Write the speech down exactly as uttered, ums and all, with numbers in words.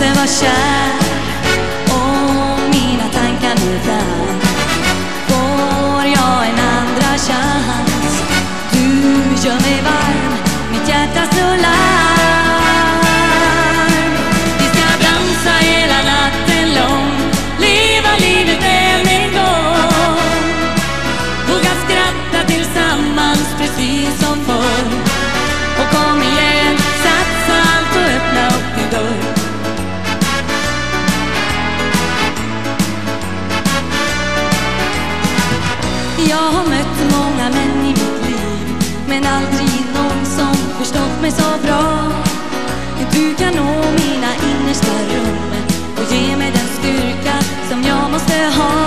måste vara kär. Och mina tankar nu där. Får jag en andra chans? Du gör mig varm, mitt hjärta slår larm. Vi ska dansa hela natten lång, leva livet än en gång. Våga skratta tillsammans precis som förr. Och kom igen, satsa allt och öppna upp din dörr. Jag har mött många män i mitt liv, men aldrig någon som förstått mig så bra. Du kan nå mina innersta rum och ge mig den styrka som jag måste ha.